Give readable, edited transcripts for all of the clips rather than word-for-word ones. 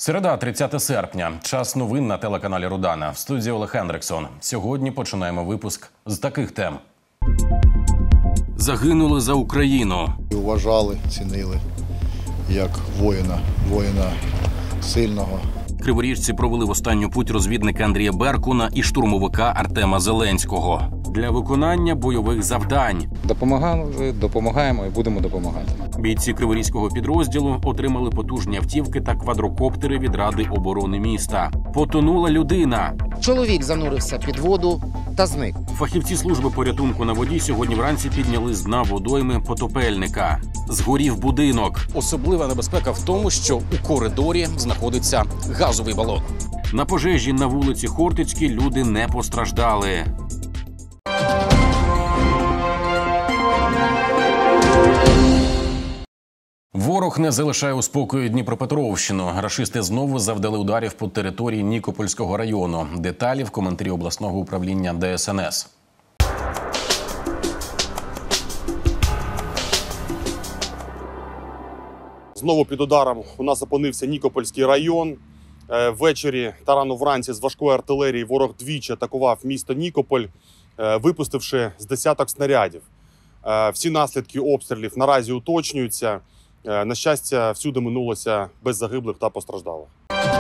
Середа, 30 серпня. Час новин на телеканалі Рудана. В студії Олег Хендриксон. Сьогодні починаємо випуск з таких тем. Загинули за Україну. Вважали, цінили як воїна сильного. Криворіжці провели в останню путь розвідника Андрія Беркуна і штурмовика Артема Зеленського для виконання бойових завдань. Допомагаємо і будемо допомагати. Бійці криворізького підрозділу отримали потужні автівки та квадрокоптери від Ради оборони міста. Потонула людина. Чоловік занурився під воду та зник. Фахівці служби порятунку на воді сьогодні вранці підняли з дна водойми потопельника. Згорів будинок. Особлива небезпека в тому, що у коридорі знаходиться газовий балон. На пожежі на вулиці Хортицькій люди не постраждали. Ворог не залишає у спокої Дніпропетровщину. Рашисти знову завдали ударів по території Нікопольського району. Деталі в коментарі обласного управління ДСНС. Знову під ударом у нас опинився Нікопольський район. Ввечері та рано вранці з важкої артилерії ворог двічі атакував місто Нікополь, випустивши з десяток снарядів. Всі наслідки обстрілів наразі уточнюються. На щастя, всюди минулося без загиблих та постраждалих.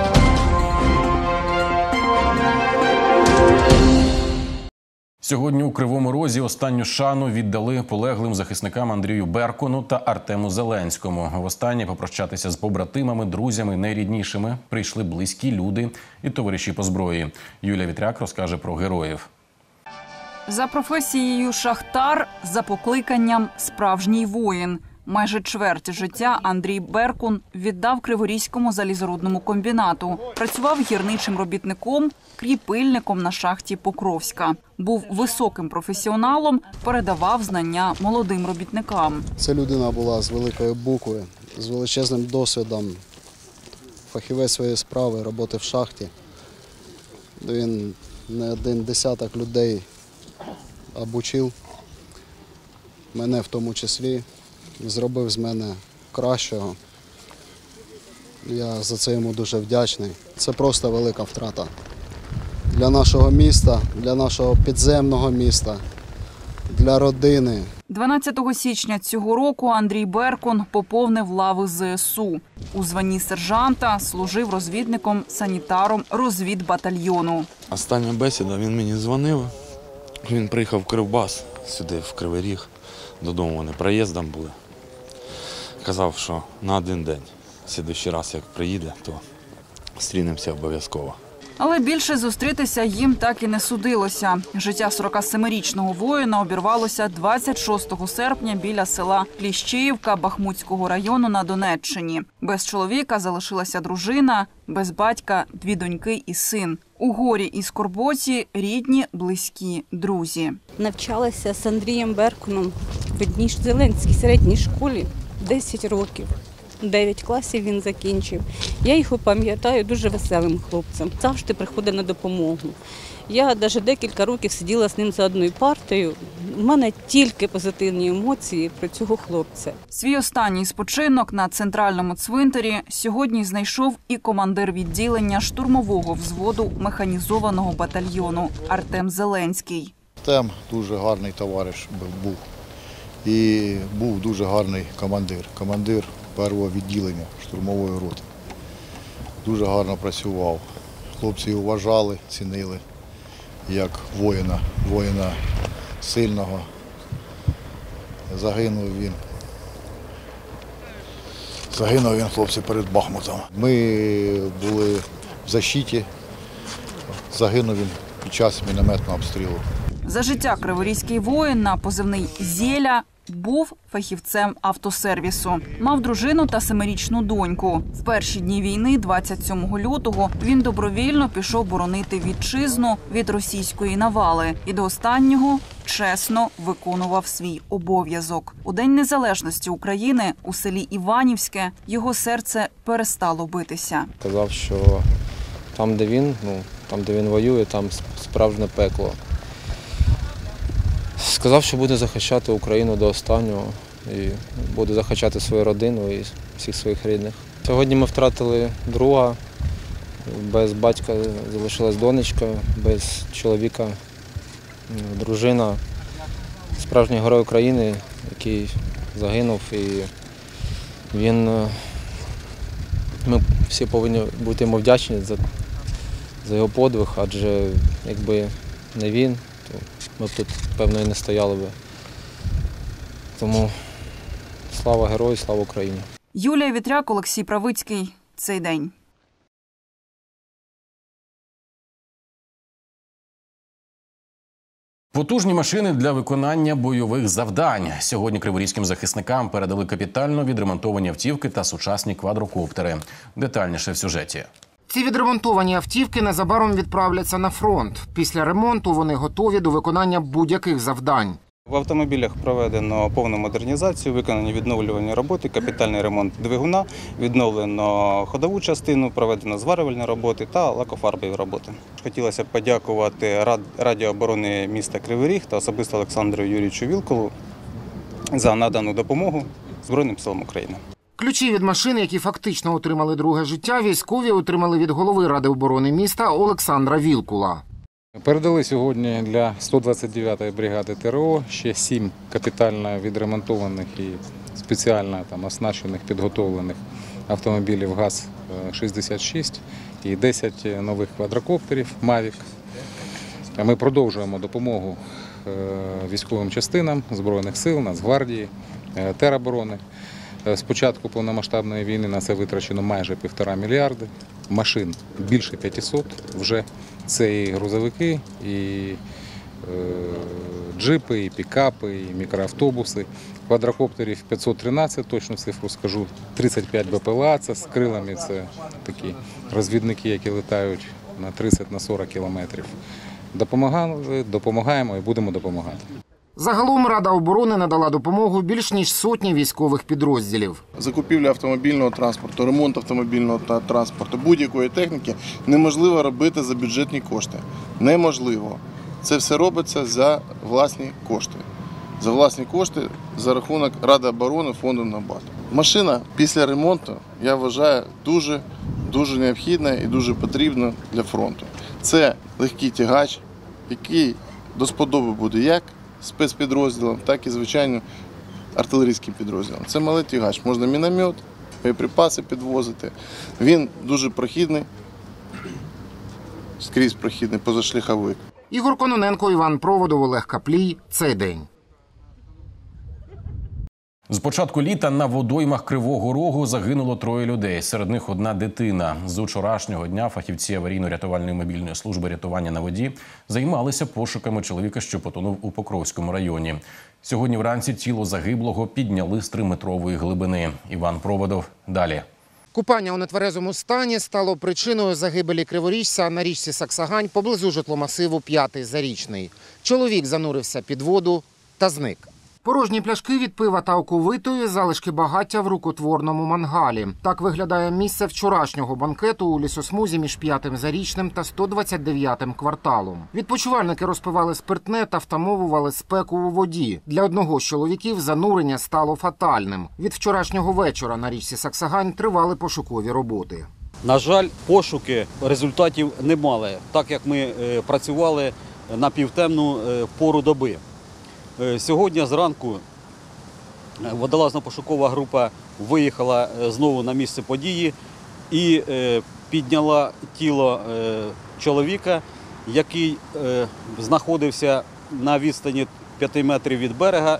Сьогодні у Кривому Розі останню шану віддали полеглим захисникам Андрію Беркуну та Артему Зеленському. Востаннє попрощатися з побратимами, друзями, найріднішими прийшли близькі люди і товариші по зброї. Юлія Вітряк розкаже про героїв. За професією шахтар, за покликанням справжній воїн. Майже чверть життя Андрій Беркун віддав Криворізькому залізорудному комбінату. Працював гірничим робітником, кріпильником на шахті Покровська. Був високим професіоналом, передавав знання молодим робітникам. Це людина була з великої букви, з величезним досвідом, фахівець своєї справи, роботи в шахті. Він не один десяток людей обучив, мене в тому числі. Зробив з мене кращого. Я за це йому дуже вдячний. Це просто велика втрата для нашого міста, для нашого підземного міста, для родини. 12 січня цього року Андрій Беркун поповнив лави ЗСУ. У званні сержанта служив розвідником-санітаром розвідбатальйону. Остання бесіда, він мені дзвонив. Він приїхав в Кривбас, сюди, в Кривий Ріг. Додому вони проїздом були. Казав, що на один день. Слідуючий раз, як приїде, то зустрінемося обов'язково. Але більше зустрітися їм так і не судилося. Життя 47-річного воїна обірвалося 26 серпня біля села Кліщіївка Бахмутського району на Донеччині. Без чоловіка залишилася дружина, без батька – 2 доньки і син. У горі і скорботі рідні, близькі, друзі. Навчалася з Андрієм Беркуном в одній Зеленській середній школі 10 років. 9 класів він закінчив. Я його пам'ятаю дуже веселим хлопцем. Завжди приходив на допомогу. Я навіть декілька років сиділа з ним за одною партою. У мене тільки позитивні емоції про цього хлопця. Свій останній спочинок на центральному цвинтарі сьогодні знайшов і командир відділення штурмового взводу механізованого батальйону Артем Зеленський. Артем дуже гарний товариш був. І був дуже гарний командир першого відділення штурмової роти. Дуже гарно працював. Хлопці його вважали, цінили як воїна сильного. Загинув він, хлопці, перед Бахмутом. Ми були в защиті, загинув він під час мінометного обстрілу. За життя криворізький воїн на позивний «Зєля» був фахівцем автосервісу. Мав дружину та 7-річну доньку. В перші дні війни, 27 лютого, він добровільно пішов боронити вітчизну від російської навали. І до останнього чесно виконував свій обов'язок. У День Незалежності України у селі Іванівське його серце перестало битися. Казав, що там, де він воює, там справжнє пекло. Сказав, що буде захищати Україну до останнього і буде захищати свою родину і всіх своїх рідних. Сьогодні ми втратили друга, Без батька залишилась донечка, без чоловіка дружина. Справжній герой України, який загинув. І ми всі повинні бути йому вдячні за його подвиг, адже якби не він, то ми б тут, певно, і не стояли б. Тому слава герою, слава Україні. Юлія Вітряк, Олексій Правицький. Цей день. Потужні машини для виконання бойових завдань. Сьогодні криворізьким захисникам передали капітально відремонтовані автівки та сучасні квадрокоптери. Детальніше в сюжеті. Ці відремонтовані автівки незабаром відправляться на фронт. Після ремонту вони готові до виконання будь-яких завдань. В автомобілях проведено повну модернізацію, виконані відновлювальні роботи, капітальний ремонт двигуна, відновлено ходову частину, проведено зварювальні роботи та лакофарбові роботи. Хотілося б подякувати Раді оборони міста Кривий Ріг та особисто Олександру Юрійовичу Вілкулу за надану допомогу Збройним силам України. Ключі від машин, які фактично отримали друге життя, військові отримали від голови Ради оборони міста Олександра Вілкула. Передали сьогодні для 129-ї бригади ТРО ще 7 капітально відремонтованих і спеціально оснащених, підготовлених автомобілів ГАЗ-66 і 10 нових квадрокоптерів «Мавік». Ми продовжуємо допомогу військовим частинам Збройних сил, Нацгвардії, тероборони. З початку повномасштабної війни на це витрачено майже 1,5 мільярди. Машин більше 500 вже. Це і грузовики, і джипи, і пікапи, і мікроавтобуси. Квадрокоптерів 513, точну цифру скажу, 35 БПЛА, це з крилами, це такі розвідники, які літають на 30-40 кілометрів. Допомагаємо і будемо допомагати. Загалом Рада оборони надала допомогу більш ніж сотні військових підрозділів. Закупівля автомобільного транспорту, ремонт автомобільного транспорту, будь-якої техніки неможливо робити за бюджетні кошти. Неможливо. Це все робиться за власні кошти. За власні кошти за рахунок Ради оборони фонду «Набат». Машина після ремонту, я вважаю, дуже необхідна і дуже потрібна для фронту. Це легкий тягач, який до сподоби буде як спецпідрозділам, так і, звичайно, артилерійським підрозділам. Це малий тягач. Можна міномет, боєприпаси підвозити. Він дуже прохідний, скрізь прохідний, позашляховик. Ігор Кононенко, Іван Проводов, Олег Каплій. Цей день. З початку літа на водоймах Кривого Рогу загинуло 3 людей. Серед них 1 дитина. З вчорашнього дня фахівці аварійно-рятувальної мобільної служби рятування на воді займалися пошуками чоловіка, що потонув у Покровському районі. Сьогодні вранці тіло загиблого підняли з 3-метрової глибини. Іван Проводов. Далі. Купання у нетверезому стані стало причиною загибелі криворіжця на річці Саксагань поблизу житломасиву 5-й Зарічний. Чоловік занурився під воду та зник. Порожні пляшки від пива та оковитої, залишки багаття в рукотворному мангалі. Так виглядає місце вчорашнього банкету у лісосмузі між 5-м Зарічним та 129-м кварталом. Відпочивальники розпивали спиртне та втамовували спеку у воді. Для одного з чоловіків занурення стало фатальним. Від вчорашнього вечора на річці Саксагань тривали пошукові роботи. На жаль, пошуки результатів не мали, так як ми працювали на півтемну пору доби. Сьогодні зранку водолазно-пошукова група виїхала знову на місце події і підняла тіло чоловіка, який знаходився на відстані 5 метрів від берега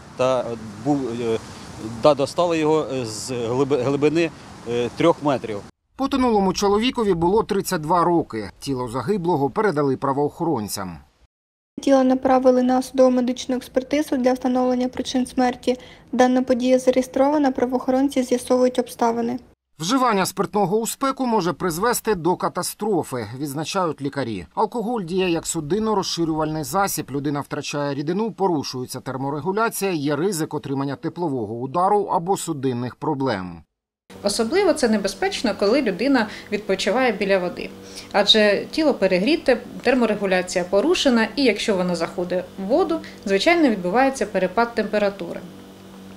та достали його з глибини 3 метрів. Потонулому чоловікові було 32 роки. Тіло загиблого передали правоохоронцям. Тіло направили на судово-медичну експертизу для встановлення причин смерті. Дана подія зареєстрована, правоохоронці з'ясовують обставини. Вживання спиртного у спеку може призвести до катастрофи, відзначають лікарі. Алкоголь діє як судинно-розширювальний засіб, людина втрачає рідину, порушується терморегуляція, є ризик отримання теплового удару або судинних проблем. Особливо це небезпечно, коли людина відпочиває біля води. Адже тіло перегріте, терморегуляція порушена, і якщо вона заходить в воду, звичайно, відбувається перепад температури.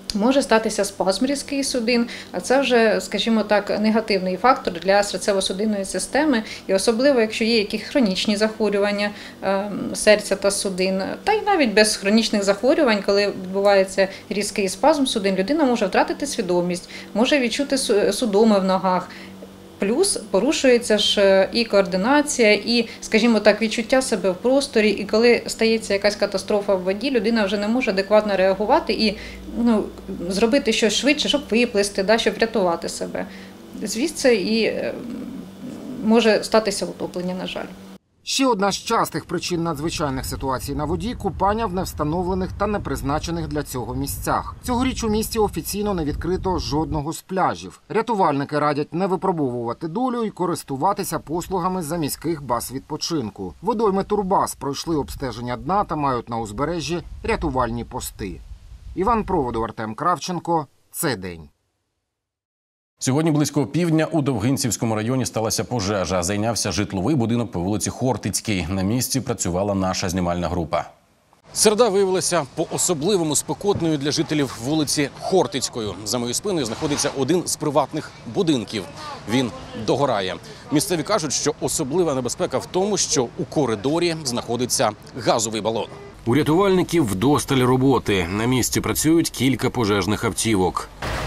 Може статися спазм різкий судин, а це вже, скажімо так, негативний фактор для серцево-судинної системи, і особливо, якщо є якісь хронічні захворювання серця та судин, та й навіть без хронічних захворювань, коли відбувається різкий спазм судин, людина може втратити свідомість, може відчути судоми в ногах. Плюс порушується ж і координація, і, скажімо так, відчуття себе в просторі. І коли стається якась катастрофа в воді, людина вже не може адекватно реагувати і зробити щось швидше, щоб виплисти, щоб врятувати себе. Звідси і може статися утоплення, на жаль. Ще одна з частих причин надзвичайних ситуацій на воді – купання в невстановлених та непризначених для цього місцях. Цьогоріч у місті офіційно не відкрито жодного з пляжів. Рятувальники радять не випробовувати долю і користуватися послугами заміських баз відпочинку. Водойми Турбаз пройшли обстеження дна та мають на узбережжі рятувальні пости. Іван Проводу, Артем Кравченко. Цей день. Сьогодні близько півдня у Довгинцівському районі сталася пожежа. Зайнявся житловий будинок по вулиці Хортицькій. На місці працювала наша знімальна група. Середа виявилася по-особливому спекотною для жителів вулиці Хортицької. За моєю спиною знаходиться один з приватних будинків. Він догорає. Місцеві кажуть, що особлива небезпека в тому, що у коридорі знаходиться газовий балон. У рятувальників вдосталь роботи. На місці працюють кілька пожежних автівок.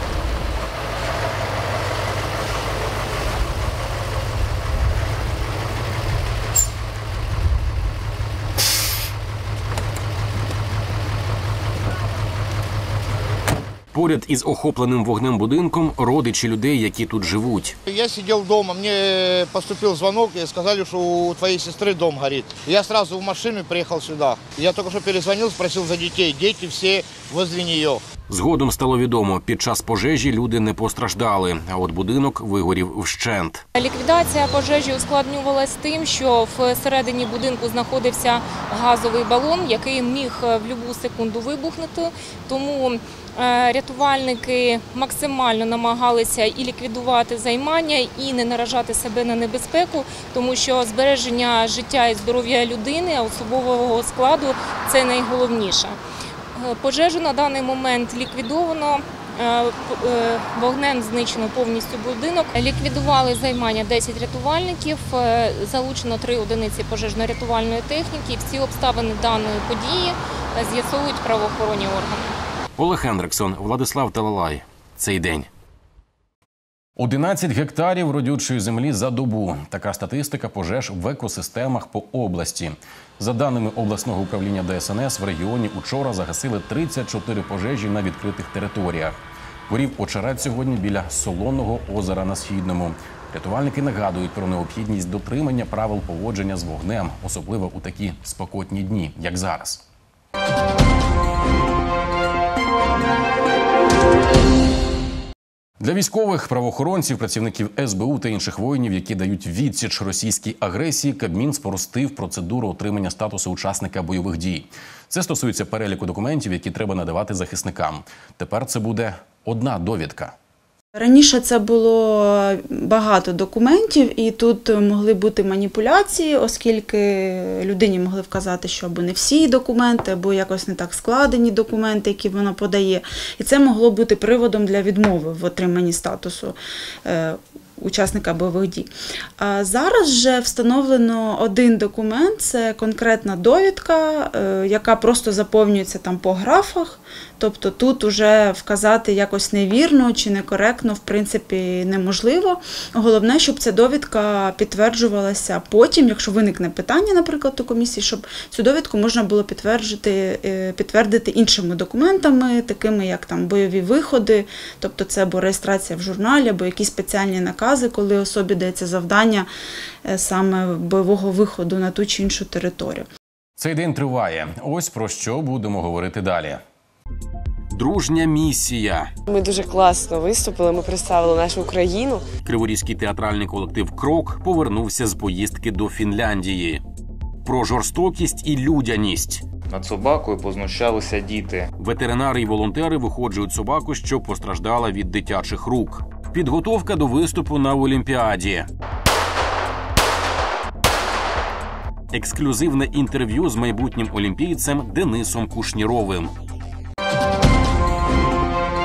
Поряд із охопленим вогнем будинком родичі людей, які тут живуть. Я сидел вдома, мне поступил звонок и сказали, что у твоей сестры дом горит. Я сразу в машину приехал сюда. Я только что перезвонил, спросил за детей. Дети все возле нее. Згодом стало відомо, під час пожежі люди не постраждали, а от будинок вигорів вщент. Ліквідація пожежі ускладнювалась тим, що всередині будинку знаходився газовий балон, який міг в будь-яку секунду вибухнути. Тому рятувальники максимально намагалися і ліквідувати займання, і не наражати себе на небезпеку, тому що збереження життя і здоров'я людини, особового складу – це найголовніше. Пожежу на даний момент ліквідовано, вогнем знищено повністю будинок. Ліквідували займання 10 рятувальників, залучено 3 одиниці пожежно-рятувальної техніки. Всі обставини даної події з'ясовують правоохоронні органи. Олег Хендриксон, Владислав Талалай. Цей день. 11 гектарів родючої землі за добу. Така статистика пожеж в екосистемах по області. За даними обласного управління ДСНС, в регіоні учора загасили 34 пожежі на відкритих територіях. Горів очерет сьогодні біля Солоного озера на Східному. Рятувальники нагадують про необхідність дотримання правил поводження з вогнем, особливо у такі спекотні дні, як зараз. Для військових, правоохоронців, працівників СБУ та інших воїнів, які дають відсіч російській агресії, Кабмін спростив процедуру отримання статусу учасника бойових дій. Це стосується переліку документів, які треба надавати захисникам. Тепер це буде одна довідка. Раніше це було багато документів, і тут могли бути маніпуляції, оскільки людині могли вказати, що або не всі документи, або якось не так складені документи, які вона подає. І це могло бути приводом для відмови в отриманні статусу учасника бойових дій. А зараз вже встановлено один документ, це конкретна довідка, яка просто заповнюється там по графах. Тобто тут уже вказати якось невірно чи некоректно, в принципі, неможливо. Головне, щоб ця довідка підтверджувалася потім, якщо виникне питання, наприклад, у комісії, щоб цю довідку можна було підтвердити іншими документами, такими як там бойові виходи, тобто це або реєстрація в журналі, або якісь спеціальні накази, коли особі дається завдання саме бойового виходу на ту чи іншу територію. Цей день триває. Ось про що будемо говорити далі. Дружня місія. Ми дуже класно виступили, ми представили нашу Україну. Криворізький театральний колектив «Крок» повернувся з поїздки до Фінляндії. Про жорстокість і людяність. Над собакою познущалися діти. Ветеринари і волонтери виходжують собаку, що постраждала від дитячих рук. Підготовка до виступу на Олімпіаді. Ексклюзивне інтерв'ю з майбутнім олімпійцем Денисом Кушніровим.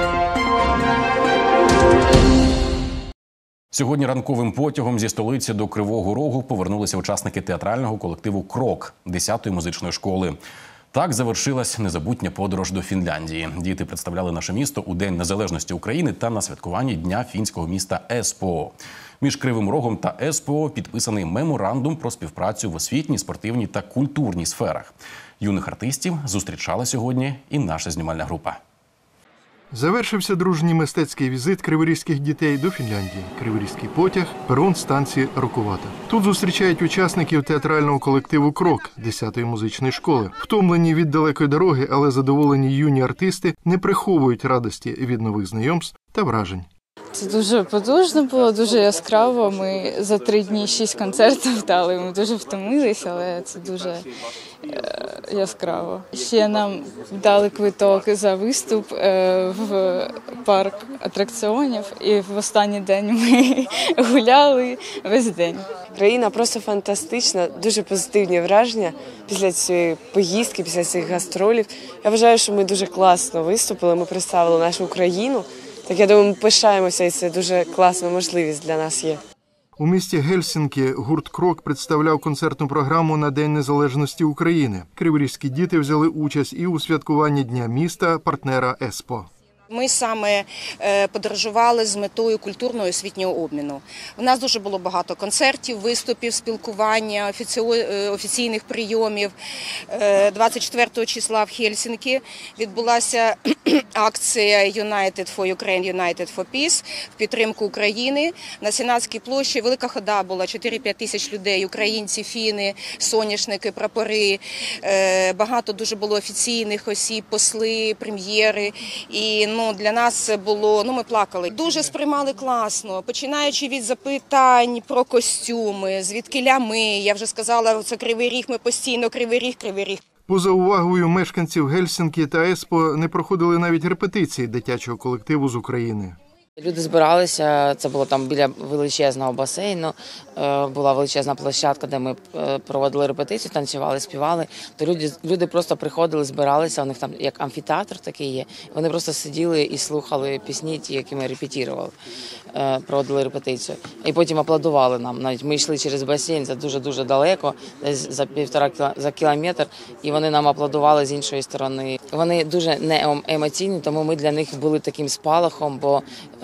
Сьогодні ранковим потягом зі столиці до Кривого Рогу повернулися учасники театрального колективу «Крок» 10-ї музичної школи. Так завершилась незабутня подорож до Фінляндії. Діти представляли наше місто у День Незалежності України та на святкуванні Дня фінського міста Еспоо. Між Кривим Рогом та Еспоо підписаний меморандум про співпрацю в освітній, спортивній та культурній сферах. Юних артистів зустрічала сьогодні і наша знімальна група. Завершився дружній мистецький візит криворізьких дітей до Фінляндії. Криворізький потяг, перон станції Рокувата. Тут зустрічають учасників театрального колективу «Крок» 10-ї музичної школи. Втомлені від далекої дороги, але задоволені юні артисти не приховують радості від нових знайомств та вражень. Це дуже потужно було, дуже яскраво. Ми за 3 дні 6 концертів дали, ми дуже втомилися, але це дуже яскраво. Ще нам дали квиток за виступ в парк атракціонів, і в останній день ми гуляли весь день. Країна просто фантастична, дуже позитивні враження після цієї поїздки, після цих гастролів. Я вважаю, що ми дуже класно виступили, ми представили нашу Україну. Так, я думаю, ми пишаємося, і це дуже класна можливість для нас є. У місті Гельсінкі гурт «Крок» представляв концертну програму на День Незалежності України. Криворізькі діти взяли участь і у святкуванні Дня міста партнера Еспоо. Ми саме подорожували з метою культурного і освітнього обміну. У нас дуже було багато концертів, виступів, спілкування, офіційних прийомів. 24 числа в Хельсінкі відбулася акція «United for Ukraine, United for Peace» в підтримку України. На Сенатській площі велика хода була, 4-5 тисяч людей, українці, фіни, соняшники, прапори. Багато дуже було офіційних осіб, посли, прем'єри. І для нас це було, ми плакали. Дуже сприймали класно, починаючи від запитань про костюми, звідкиля ми. Я вже сказала, це Кривий Ріг, ми постійно Кривий Ріг, Кривий Ріг. Поза увагою мешканців Гельсінкі та Еспоо не проходили навіть репетиції дитячого колективу з України. Люди збиралися, це було там біля величезного басейну, була величезна площадка, де ми проводили репетицію, танцювали, співали. То люди просто приходили, збиралися, у них там як амфітеатр такий є. Вони просто сиділи і слухали пісні, ті, які ми репетирували, проводили репетицію. І потім аплодували нам. Навіть ми йшли через басейн, це дуже-дуже далеко, десь за кілометр, і вони нам аплодували з іншої сторони. Вони дуже не емоційні, тому ми для них були таким спалахом, бо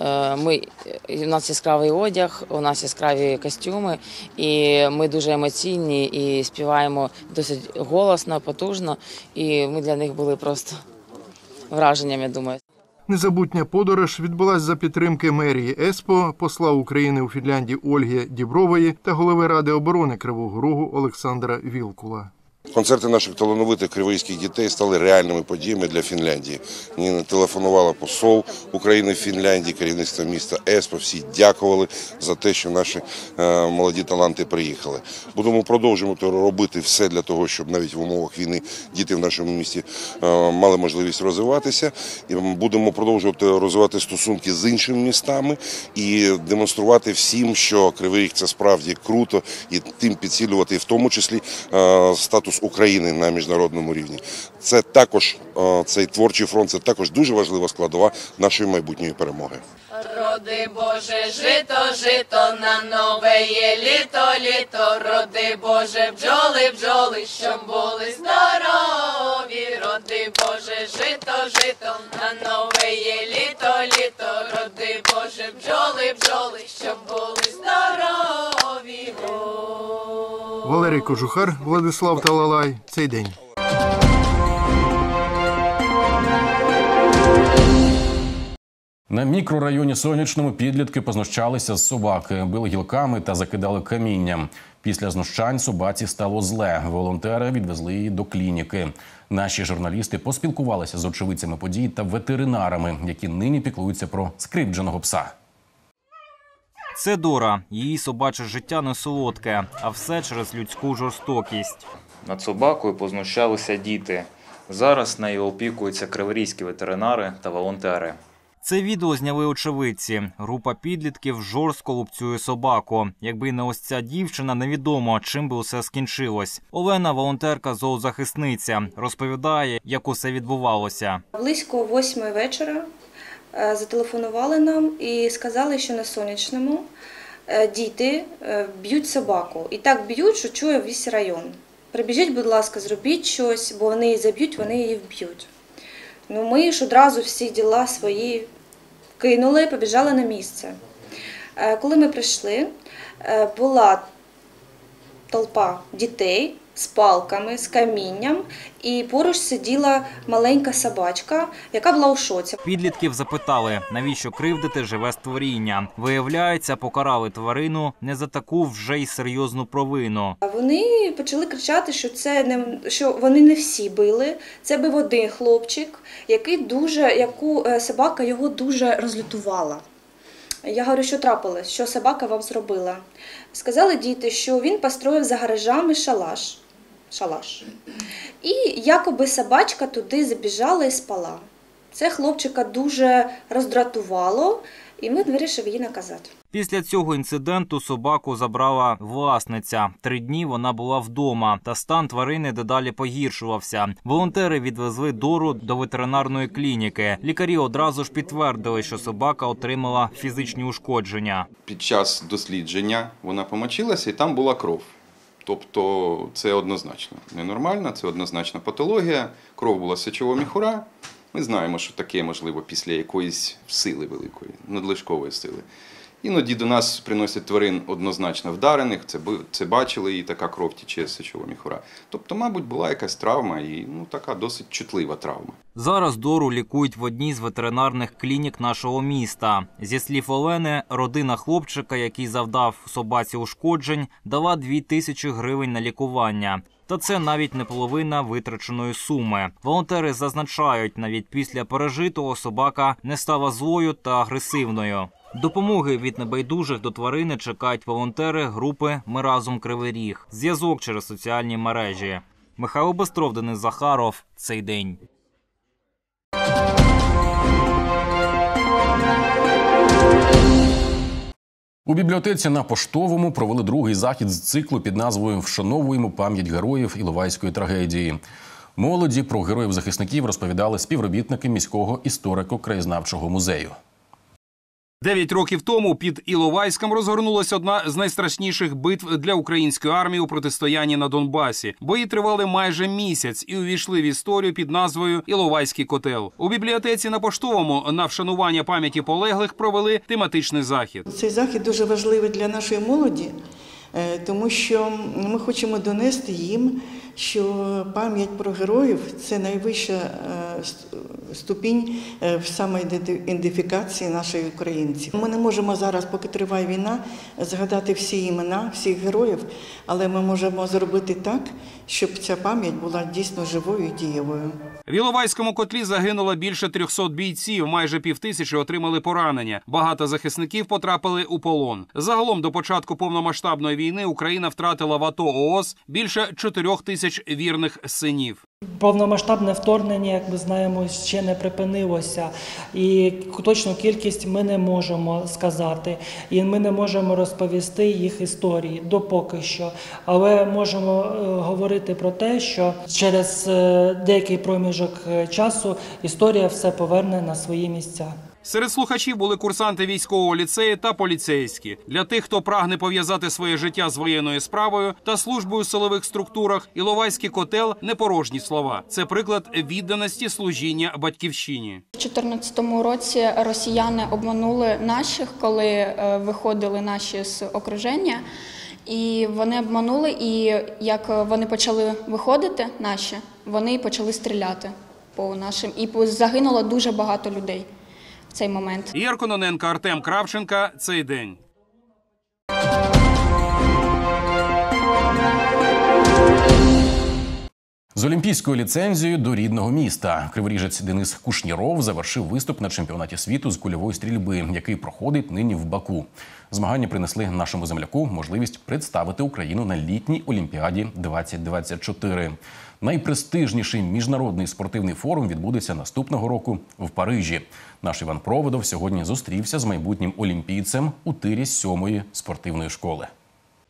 у нас яскравий одяг, у нас яскраві костюми, і ми дуже емоційні і співаємо досить голосно, потужно, і ми для них були просто враженням, я думаю. Незабутня подорож відбулась за підтримки мерії Еспоо, посла України у Фінляндії Ольги Дібрової та голови Ради оборони Кривого Рогу Олександра Вілкула. Концерти наших талановитих криворізьких дітей стали реальними подіями для Фінляндії. Мені телефонувала посол України в Фінляндії, керівництво міста Еспоо. Всі дякували за те, що наші молоді таланти приїхали. Будемо продовжувати робити все для того, щоб навіть в умовах війни діти в нашому місті мали можливість розвиватися. І будемо продовжувати розвивати стосунки з іншими містами і демонструвати всім, що Кривий Ріг – це справді круто, і тим підсилювати, в тому числі, статус України на міжнародному рівні. Це також, цей творчий фронт, це також дуже важлива складова нашої майбутньої перемоги. Роди Боже, жито, жито, на нове є літо, літо. Роди Боже, бджоли, бджоли, щоб були здорові. Роди Боже, жито, жито, на нове є літо, літо. Роди Боже, бджоли, бджоли, щоб були здорові. Валерій Кожухар, Владислав Талалай. Цей день. На мікрорайоні Сонячному підлітки познущалися з собаки, били гілками та закидали камінням. Після знущань собаці стало зле. Волонтери відвезли її до клініки. Наші журналісти поспілкувалися з очевидцями подій та ветеринарами, які нині піклуються про скривдженого пса. Це Дора. Її собаче життя не солодке, а все через людську жорстокість. Над собакою познущалися діти. Зараз нею опікуються криворізькі ветеринари та волонтери. Це відео зняли очевидці. Група підлітків жорстко лупцює собаку. Якби не ось ця дівчина, невідомо, чим би усе скінчилось. Олена, волонтерка-зоозахисниця, розповідає, як усе відбувалося. Близько 8 вечора зателефонували нам і сказали, що на Сонячному діти б'ють собаку. І так б'ють, що чує весь район. Прибіжіть, будь ласка, зробіть щось, бо вони її заб'ють, вони її вб'ють. Ну, ми ж одразу всі діла свої кинули, побіжали на місце. Коли ми прийшли, була толпа дітей з палками, з камінням, і поруч сиділа маленька собачка, яка була у шоці. Підлітків запитали, навіщо кривдити живе створіння. Виявляється, покарали тварину не за таку вже й серйозну провину. Вони почали кричати, що вони не всі били. Це був один хлопчик, яку собака його дуже розлютувала. Я говорю, що трапилось, що собака вам зробила. Сказали діти, що він построїв за гаражами шалаш. І якоби собачка туди забіжала і спала. Це хлопчика дуже роздратувало, і ми вирішили її наказати. Після цього інциденту собаку забрала власниця. 3 дні вона була вдома, та стан тварини дедалі погіршувався. Волонтери відвезли Дору до ветеринарної клініки. Лікарі одразу ж підтвердили, що собака отримала фізичні ушкодження. Під час дослідження вона помочилася і там була кров. Тобто це однозначно ненормально, це однозначно патологія. Кров була сечового міхура. Ми знаємо, що таке можливо після якоїсь сили великої, надлишкової сили. Іноді до нас приносять тварин однозначно вдарених, це бачили, і така кров тече з сечового міхура. Тобто, мабуть, була якась травма, і така досить чутлива травма. Зараз Дору лікують в одній з ветеринарних клінік нашого міста. Зі слів Олени, родина хлопчика, який завдав собаці ушкоджень, дала 2000 гривень на лікування. Та це навіть не половина витраченої суми. Волонтери зазначають, навіть після пережитого собака не стала злою та агресивною. Допомоги від небайдужих до тварини чекають волонтери групи «Ми разом Кривий Ріг». Зв'язок через соціальні мережі. Михайло Бистров, Денис Захаров. Цей день. У бібліотеці на Поштовому провели другий захід з циклу під назвою «Вшановуємо пам'ять героїв Іловайської трагедії». Молоді про героїв-захисників розповідали співробітники міського історико-краєзнавчого музею. 9 років тому під Іловайськом розгорнулася одна з найстрашніших битв для української армії у протистоянні на Донбасі. Бої тривали майже місяць і увійшли в історію під назвою «Іловайський котел». У бібліотеці на Поштовому на вшанування пам'яті полеглих провели тематичний захід. Цей захід дуже важливий для нашої молоді, тому що ми хочемо донести їм, що пам'ять про героїв – це найвища ступінь самоідентифікації наших українців. Ми не можемо зараз, поки триває війна, згадати всі імена, всіх героїв, але ми можемо зробити так, щоб ця пам'ять була дійсно живою і дієвою. В Іловайському котлі загинуло більше 300 бійців, майже 5000 отримали поранення. Багато захисників потрапили у полон. Загалом до початку повномасштабної війни Україна втратила в АТО ООС більше 4000 вірних синів. Повномасштабне вторгнення, як ми знаємо, ще не припинилося. І точну кількість ми не можемо сказати. І ми не можемо розповісти їх історії допоки що. Але можемо говорити про те, що через деякий проміжок часу історія все поверне на свої місця. Серед слухачів були курсанти військового ліцею та поліцейські. Для тих, хто прагне пов'язати своє життя з воєнною справою та службою в силових структурах, Іловайський котел – не порожні слова. Це приклад відданості служіння батьківщині. У 2014 році росіяни обманули наших, коли виходили наші з окруження. І вони обманули, і як вони почали виходити, наші, вони почали стріляти по нашим. І загинуло дуже багато людей. Цей момент. Ігор Кононенко, Артем Кравченка. Цей день. З олімпійською ліцензією до рідного міста. Криворіжець Денис Кушніров завершив виступ на чемпіонаті світу з кульової стрільби, який проходить нині в Баку. Змагання принесли нашому земляку можливість представити Україну на літній Олімпіаді 2024. Найпрестижніший міжнародний спортивний форум відбудеться наступного року в Парижі. Наш Іван Проводов сьогодні зустрівся з майбутнім олімпійцем у тирі 7-ї спортивної школи.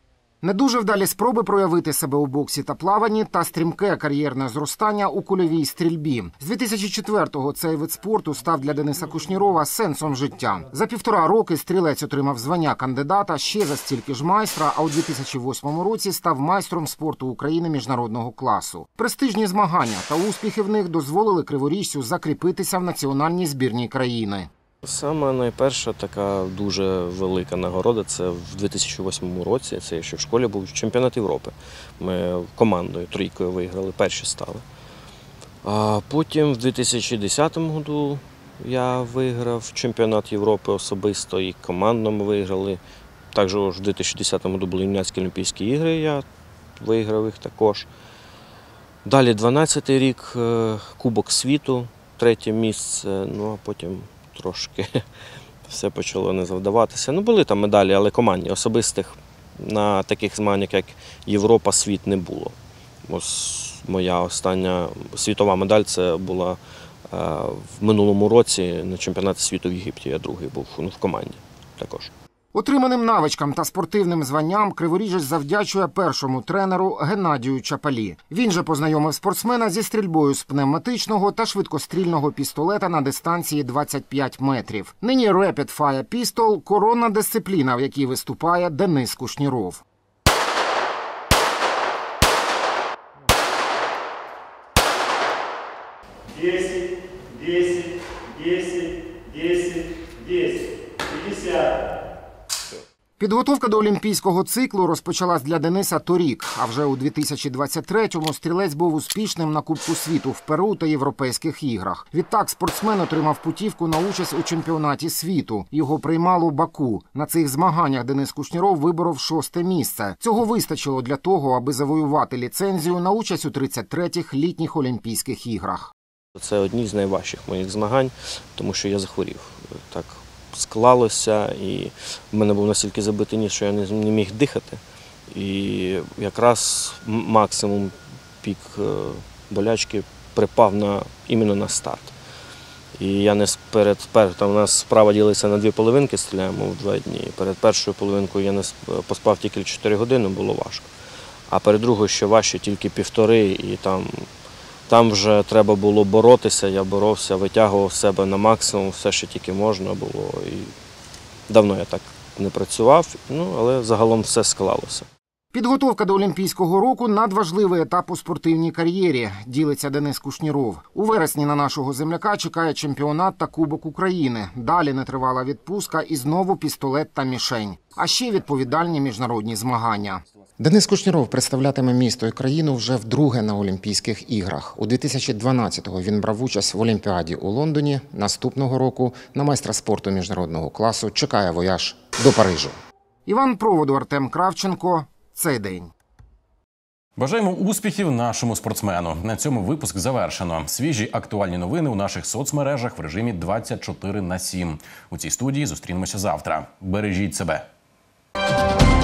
Не дуже вдалі спроби проявити себе у боксі та плаванні та стрімке кар'єрне зростання у кульовій стрільбі. З 2004-го цей вид спорту став для Дениса Кушнірова сенсом життя. За 1,5 роки стрілець отримав звання кандидата, ще за стільки ж майстра, а у 2008 році став майстром спорту України міжнародного класу. Престижні змагання та успіхи в них дозволили криворіжцю закріпитися в національній збірній країни. Саме найперша така дуже велика нагорода – це в 2008 році, це ще в школі був чемпіонат Європи. Ми командою, трійкою виграли, перші стали. А потім в 2010 році я виграв чемпіонат Європи особисто і командно ми виграли. Також в 2010 році були юнацькі Олімпійські ігри, я виграв їх також. Далі 12-й рік Кубок світу, 3-е місце, ну а потім трошки все почало не завдаватися. Ну, були там медалі, але командні, особистих на таких змаганнях, як Європа, світ не було. Ось моя остання світова медаль – це була в минулому році на чемпіонаті світу в Єгипті. Я другий був в команді також. Отриманим навичкам та спортивним званням криворіжець завдячує першому тренеру Геннадію Чапалі. Він же познайомив спортсмена зі стрільбою з пневматичного та швидкострільного пістолета на дистанції 25 метрів. Нині Rapid Fire Pistol – коронна дисципліна, в якій виступає Денис Кушніров. Підготовка до олімпійського циклу розпочалась для Дениса торік, а вже у 2023-му стрілець був успішним на Кубку світу в Перу та Європейських іграх. Відтак спортсмен отримав путівку на участь у чемпіонаті світу. Його приймало Баку. На цих змаганнях Денис Кушніров виборов 6-те місце. Цього вистачило для того, аби завоювати ліцензію на участь у 33-х літніх Олімпійських іграх. Це одні з найважчих моїх змагань, тому що я захворів. Так склалося, і в мене був настільки забитий ніс, що я не міг дихати. І якраз максимум пік болячки припав іменно на старт. І я не там у нас справа ділиться на 2 половинки, стріляємо в 2 дні. Перед першою половинкою я не поспав тільки 4 години, було важко. А перед другою ще важче, тільки 1,5, і там вже треба було боротися, я боровся, витягував себе на максимум, все, що тільки можна було. І давно я так не працював, але загалом все склалося. Підготовка до Олімпійського року – надважливий етап у спортивній кар'єрі, ділиться Денис Кушніров. У вересні на нашого земляка чекає чемпіонат та Кубок України. Далі нетривала відпустка і знову пістолет та мішень. А ще відповідальні міжнародні змагання. Денис Кушніров представлятиме місто і країну вже вдруге на Олімпійських іграх. У 2012-го він брав участь в Олімпіаді у Лондоні. Наступного року на майстра спорту міжнародного класу чекає вояж до Парижу. Іван Проводу, Артем Кравченко. Цей день. Бажаємо успіхів нашому спортсмену. На цьому випуск завершено. Свіжі актуальні новини у наших соцмережах в режимі 24/7. У цій студії зустрінемося завтра. Бережіть себе.